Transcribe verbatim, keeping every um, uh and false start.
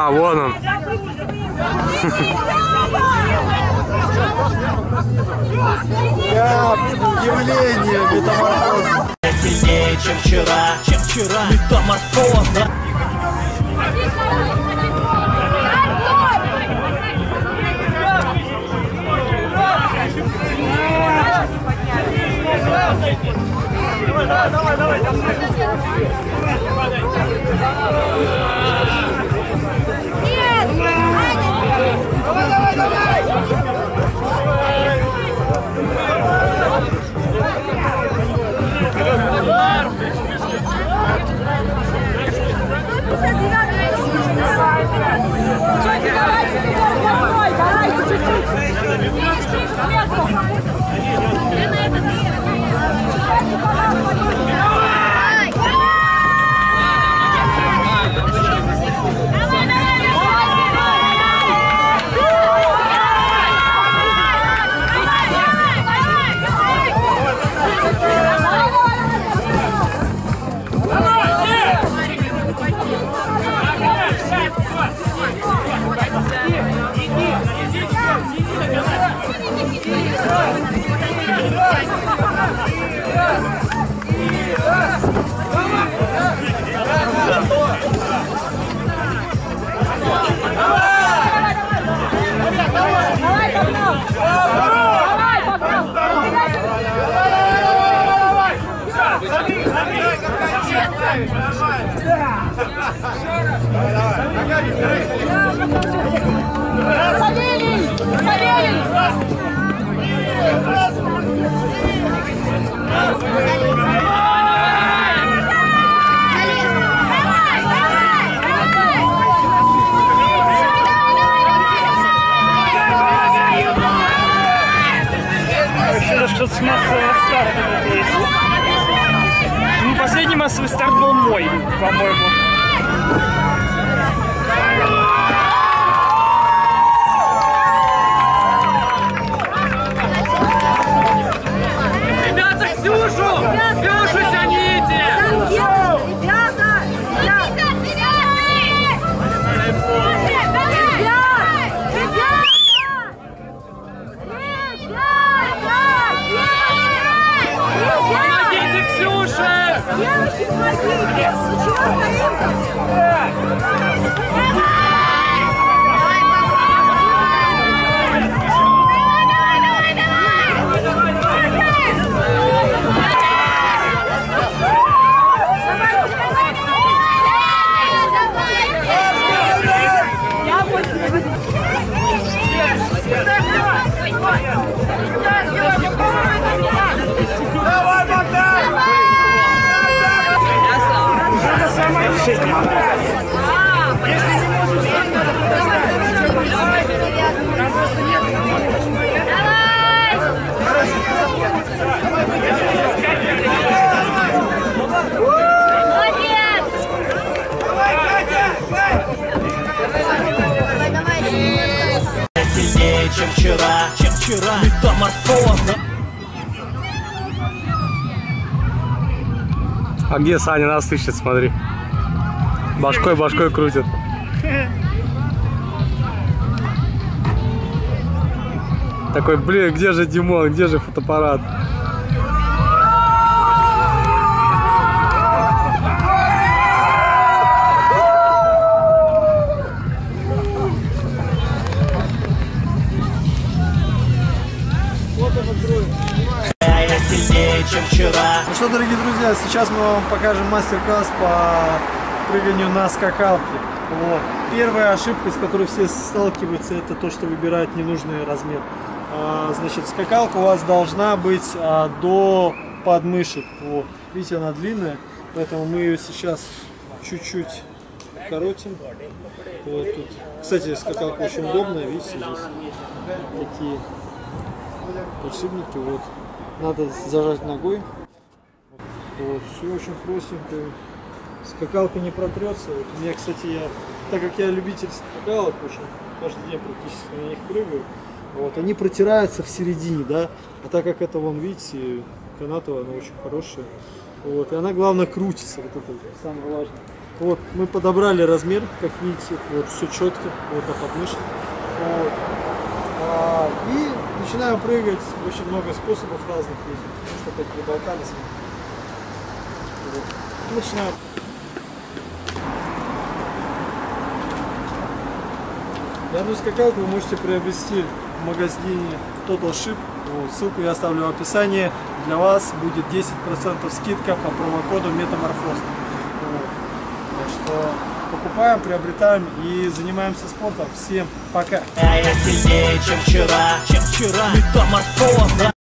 А, вон он. Я явление метаморфоза. Сильнее, чем вчера, чем вчера. Метаморфоза. Давай, давай, давай, давай. Нет! Давай, давай, давай! Савелий! Савелий! Что-то с массового старта есть. Ну, последний массовый старт был мой, по-моему. Ребята, Ксюшу! Ксюшу тяните! Ребята! Ребята! Помогите Ксюше! Девочки, помогите! Чего стоим-то? Давай, Богдан! Это самое решение. Сильнее, чем вчера, чем вчера. Метаморфоза. А где Саня нас ищет, смотри. Башкой, башкой крутит. Такой, блин, где же Димон, где же фотоаппарат? Сильнее, чем вчера. Ну что, дорогие друзья, сейчас мы вам покажем мастер-класс по прыганию на скакалке. Вот. Первая ошибка, с которой все сталкиваются, это то, что выбирают ненужный размер. А, значит, скакалка у вас должна быть а, до подмышек. Вот. Видите, она длинная, поэтому мы ее сейчас чуть-чуть коротим. Вот тут. Кстати, скакалка очень удобная, видите, здесь такие подшипники. Вот. Надо зажать ногой. Вот, все очень простенько. Скакалка не протрется. Вот у меня, кстати, я, так как я любитель скакалок, очень каждый день практически на них прыгаю. Вот, они протираются в середине, да. А так как это, вон, видите, канатовая, она очень хорошая. Вот, и она, главное, крутится. Вот это самое важное. Вот, мы подобрали размер, как видите, вот все четко, вот на подмышке. Вот. А, и начинаем прыгать, очень много способов разных есть, чтобы опять не болтались. Вот. Начинаем. Данную скакалку вы можете приобрести в магазине Total Ship. Вот, ссылку я оставлю в описании. Для вас будет десять процентов скидка по промокоду Метаморфоз. Вот. Так что покупаем, приобретаем и занимаемся спортом. Всем пока! Я сильнее, чем вчера, чем вчера. Метаморфоза.